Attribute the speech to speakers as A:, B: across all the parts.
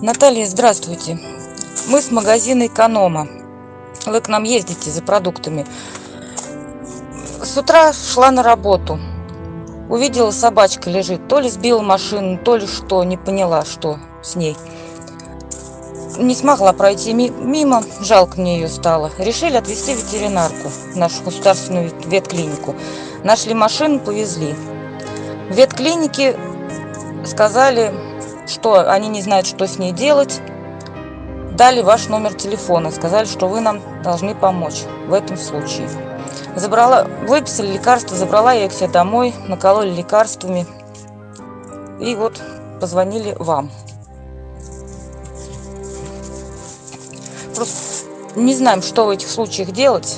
A: Наталья, здравствуйте. Мы с магазина «Эконома». Вы к нам ездите за продуктами. С утра шла на работу. Увидела, собачка лежит. То ли сбила машину, то ли что. Не поняла, что с ней. Не смогла пройти мимо. Жалко мне ее стало. Решили отвезти в ветеринарку, в нашу государственную ветклинику. Нашли машину, повезли. В ветклинике сказали, что они не знают, что с ней делать. Дали ваш номер телефона. Сказали, что вы нам должны помочь в этом случае. Выписали лекарства, забрала я их все домой, накололи лекарствами. И вот позвонили вам. Просто не знаем, что в этих случаях делать.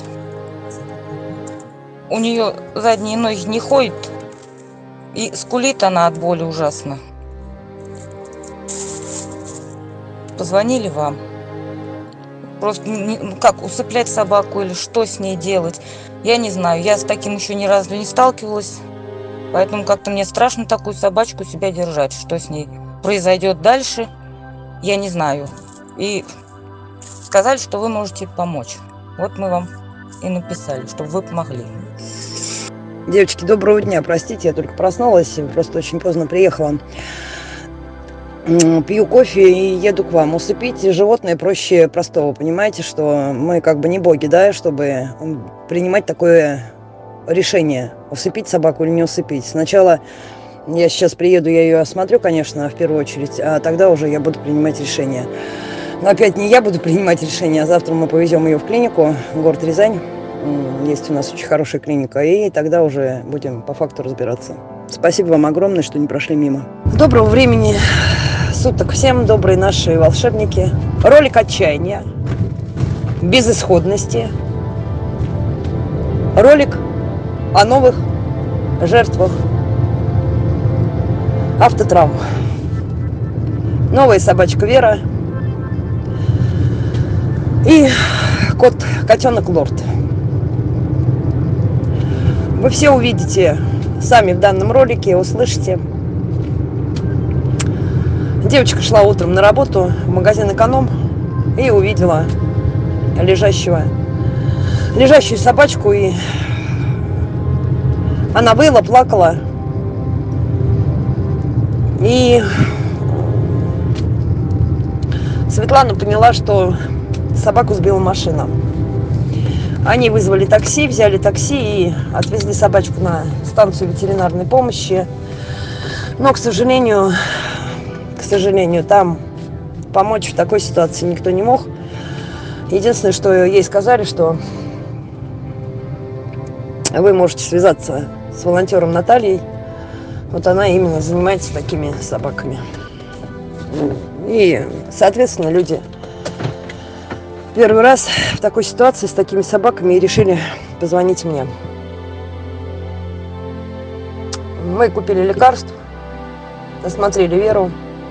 A: У нее задние ноги не ходят. И скулит она от боли ужасно. Позвонили вам. Просто как усыплять собаку или что с ней делать, я не знаю. Я с таким еще ни разу не сталкивалась. Поэтому как-то мне страшно такую собачку себя держать. Что с ней произойдет дальше, я не знаю. И сказали, что вы можете помочь. Вот мы вам и написали, чтобы вы помогли.
B: Девочки, доброго дня. Простите, я только проснулась, просто очень поздно приехала. Пью кофе и еду к вам. Усыпить животное проще простого. Понимаете, что мы как бы не боги, да, чтобы принимать такое решение. Усыпить собаку или не усыпить. Сначала я сейчас приеду, я ее осмотрю, конечно, в первую очередь, а тогда уже я буду принимать решение. Но опять не я буду принимать решение, а завтра мы повезем ее в клинику, город Рязань. Есть у нас очень хорошая клиника, и тогда уже будем по факту разбираться. Спасибо вам огромное, что не прошли мимо. Доброго времени суток всем, добрые наши волшебники. Ролик отчаяния, безысходности. Ролик о новых жертвах автотравм. Новая собачка Вера и котенок Лорд. Вы все увидите сами в данном ролике, услышите. Девочка шла утром на работу в магазин «Эконом» и увидела лежащую собачку, и она выла, плакала. И Светлана поняла, что собаку сбила машина. Они вызвали такси, взяли такси и отвезли собачку на станцию ветеринарной помощи. Но, к сожалению, там помочь в такой ситуации никто не мог. Единственное, что ей сказали, что вы можете связаться с волонтером Натальей. Вот она именно занимается такими собаками. И, соответственно, люди первый раз в такой ситуации с такими собаками и решили позвонить мне. Мы купили лекарств, осмотрели Веру.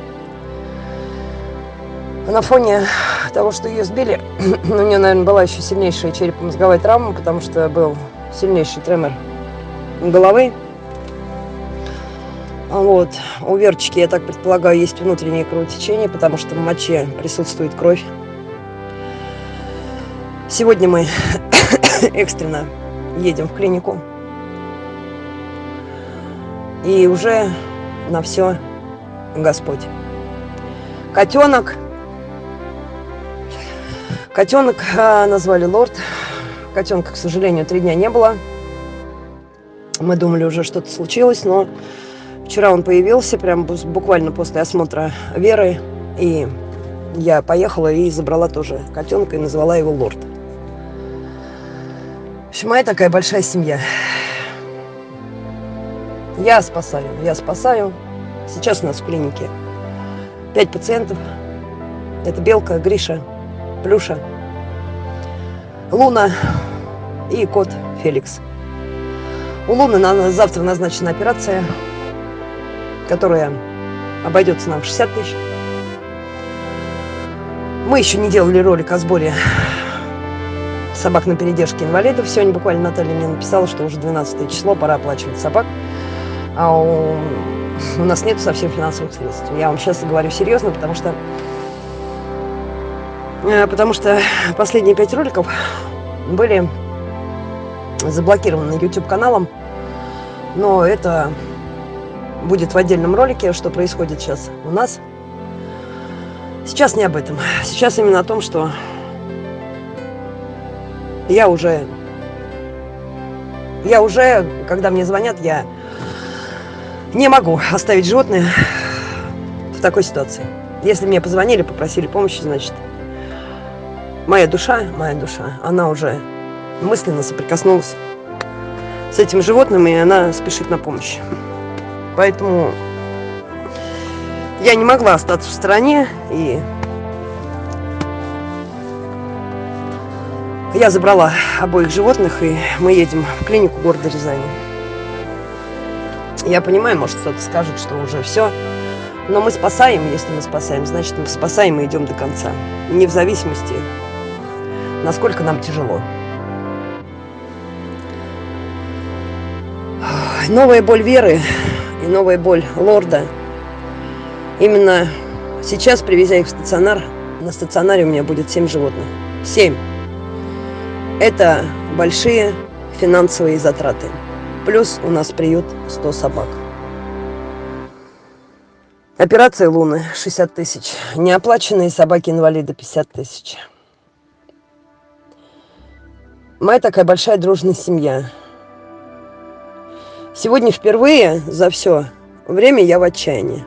B: На фоне того, что ее сбили, у нее, наверное, была еще сильнейшая черепно-мозговая травма, потому что был сильнейший тремор головы. Вот. У Верочки, я так предполагаю, есть внутреннее кровотечение, потому что в моче присутствует кровь. Сегодня мы экстренно едем в клинику. И уже на все Господь. Котенок назвали Лорд. Котенка, к сожалению, 3 дня не было. Мы думали, уже что-то случилось, но вчера он появился, прям буквально после осмотра Веры. И я поехала и забрала тоже котенка и назвала его Лорд. В общем, моя такая большая семья. Я спасаю. Сейчас у нас в клинике 5 пациентов. Это Белка, Гриша, Плюша, Луна и кот Феликс. У Луны завтра назначена операция, которая обойдется нам в 60 тысяч. Мы еще не делали ролик о сборе собак на передержке инвалидов. Сегодня буквально Наталья мне написала, что уже 12 число, пора оплачивать собак. А у нас нет совсем финансовых средств. Я вам сейчас говорю серьезно, потому что Потому что последние 5 роликов были заблокированы YouTube каналом. Но это будет в отдельном ролике, что происходит сейчас у нас. Сейчас не об этом. Сейчас именно о том, что я уже, когда мне звонят, я не могу оставить животное в такой ситуации. Если мне позвонили, попросили помощи, значит, моя душа, она уже мысленно соприкоснулась с этим животным, и она спешит на помощь. Поэтому я не могла остаться в стороне, и я забрала обоих животных, и мы едем в клинику города Рязани. Я понимаю, может, кто-то скажет, что уже все, но мы спасаем. Если мы спасаем, значит, мы спасаем и идем до конца, не в зависимости, насколько нам тяжело. Новая боль Веры и новая боль Лорда. Именно сейчас, привезя их в стационар, на стационаре у меня будет 7 животных. 7. Это большие финансовые затраты. Плюс у нас приют 100 собак. Операция Луны 60 тысяч. Неоплаченные собаки-инвалиды 50 тысяч. Моя такая большая дружная семья. Сегодня впервые за все время я в отчаянии.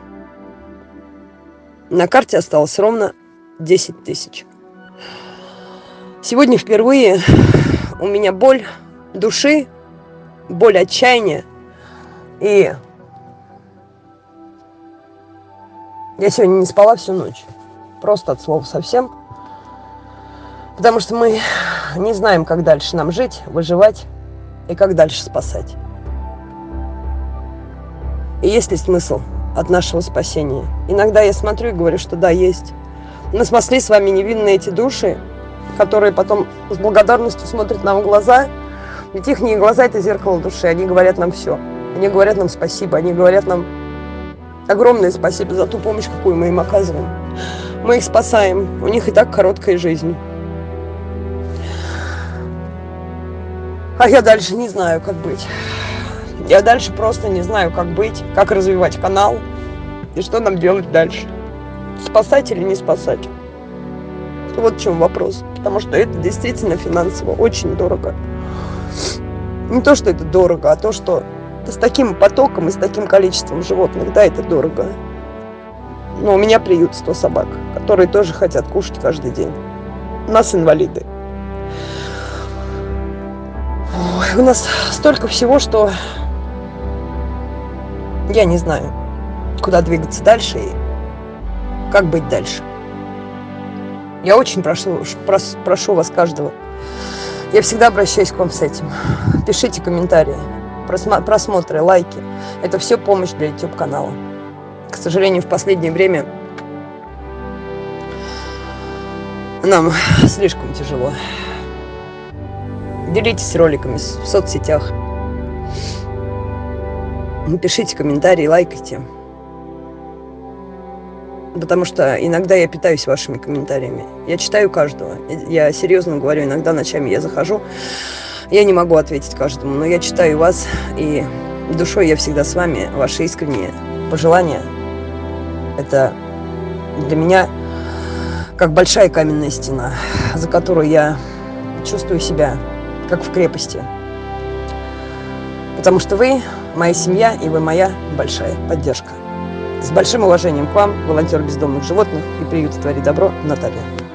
B: На карте осталось ровно 10 тысяч. Сегодня впервые у меня боль души, боль отчаяния. И я сегодня не спала всю ночь. Просто от слова совсем. Потому что мы не знаем, как дальше нам жить, выживать и как дальше спасать. И есть ли смысл от нашего спасения? Иногда я смотрю и говорю, что да, есть. Мы спасли с вами невинные эти души, которые потом с благодарностью смотрят нам в глаза. Ведь их глаза – это зеркало души. Они говорят нам все. Они говорят нам спасибо. Они говорят нам огромное спасибо за ту помощь, какую мы им оказываем. Мы их спасаем. У них и так короткая жизнь. А я дальше не знаю, как быть. Я дальше просто не знаю, как быть, как развивать канал и что нам делать дальше. Спасать или не спасать? Вот в чем вопрос. Потому что это действительно финансово очень дорого. Не то, что это дорого, а то, что с таким потоком и с таким количеством животных, да, это дорого. Но у меня приют 100 собак, которые тоже хотят кушать каждый день. У нас инвалиды. Ой, у нас столько всего, что я не знаю, куда двигаться дальше и как быть дальше. Я очень прошу вас каждого. Я всегда обращаюсь к вам с этим. Пишите комментарии, просмотры, лайки. Это все помощь для YouTube канала. К сожалению, в последнее время нам слишком тяжело. Делитесь роликами в соцсетях. Пишите комментарии, лайкайте. Потому что иногда я питаюсь вашими комментариями. Я читаю каждого. Я серьезно говорю, иногда ночами я захожу. Я не могу ответить каждому, но я читаю вас. И душой я всегда с вами. Ваши искренние пожелания. Это для меня как большая каменная стена, за которую я чувствую себя как в крепости. Потому что вы моя семья, и вы моя большая поддержка. С большим уважением к вам, волонтер бездомных животных и приюта «Твори добро», Наталья.